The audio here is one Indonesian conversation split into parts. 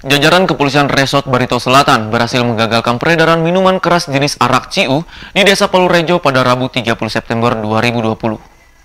Jajaran Kepolisian Resort Barito Selatan berhasil menggagalkan peredaran minuman keras jenis arak ciu di Desa Palurejo pada Rabu 30 September 2020.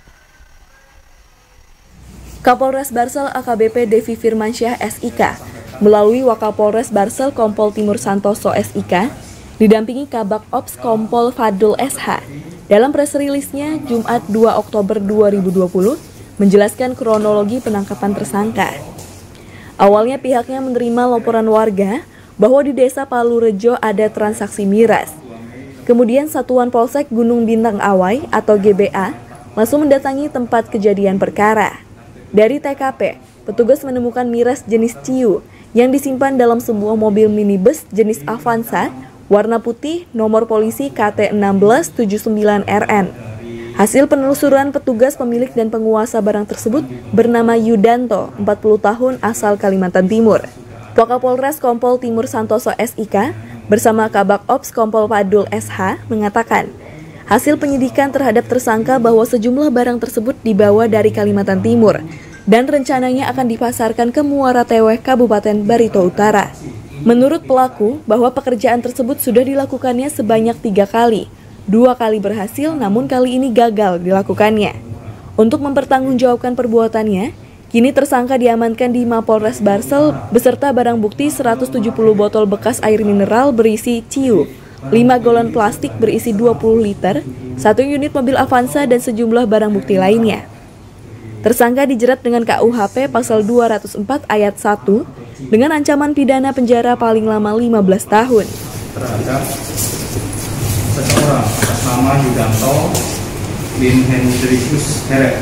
Kapolres Barsel AKBP Devi Firmansyah SIK melalui Wakapolres Barsel Kompol Timur Santoso SIK didampingi Kabak Ops Kompol Fadul SH dalam press release-nya Jumat 2 Oktober 2020 menjelaskan kronologi penangkapan tersangka. Awalnya pihaknya menerima laporan warga bahwa di Desa Palurejo ada transaksi miras. Kemudian Satuan Polsek Gunung Bintang Awai atau GBA langsung mendatangi tempat kejadian perkara. Dari TKP, petugas menemukan miras jenis ciu yang disimpan dalam sebuah mobil minibus jenis Avanza warna putih nomor polisi KT1679RN. Hasil penelusuran petugas pemilik dan penguasa barang tersebut bernama Yudanto, 40 tahun asal Kalimantan Timur. Wakapolres Kompol Timur Santoso SIK bersama Kabak Ops Kompol Fadul SH mengatakan, hasil penyidikan terhadap tersangka bahwa sejumlah barang tersebut dibawa dari Kalimantan Timur dan rencananya akan dipasarkan ke Muara Teweh, Kabupaten Barito Utara. Menurut pelaku, bahwa pekerjaan tersebut sudah dilakukannya sebanyak 3 kali. 2 kali berhasil, namun kali ini gagal dilakukannya. Untuk mempertanggungjawabkan perbuatannya, kini tersangka diamankan di Mapolres Barsel beserta barang bukti 170 botol bekas air mineral berisi ciu, 5 galon plastik berisi 20 liter, 1 unit mobil Avanza dan sejumlah barang bukti lainnya. Tersangka dijerat dengan KUHP pasal 204 ayat 1 dengan ancaman pidana penjara paling lama 15 tahun. Terhadap seseorang atas nama Yudanto bin Hendrikus Heret,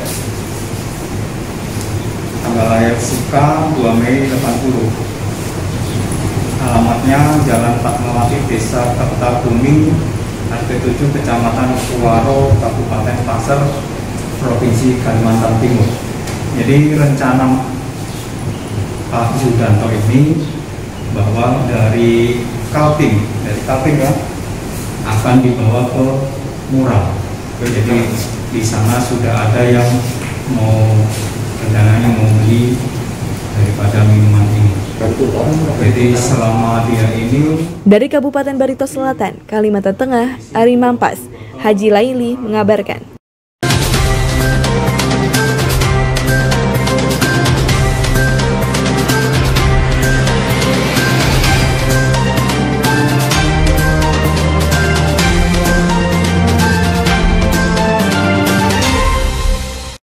tanggal lahir Suka 2 Mei 80, alamatnya Jalan Fatmawati, Desa Kertabumi, RT 7, Kecamatan Suwaro, Kabupaten Pasir, Provinsi Kalimantan Timur. Jadi rencana Pak Yudanto ini bahwa dari Kaltim ya, akan dibawa ke Mural. Jadi di sana sudah ada yang rencananya mau beli daripada minuman ini. Jadi selama dia ini. Dari Kabupaten Barito Selatan, Kalimantan Tengah, Ari Mampas, Haji Laili mengabarkan.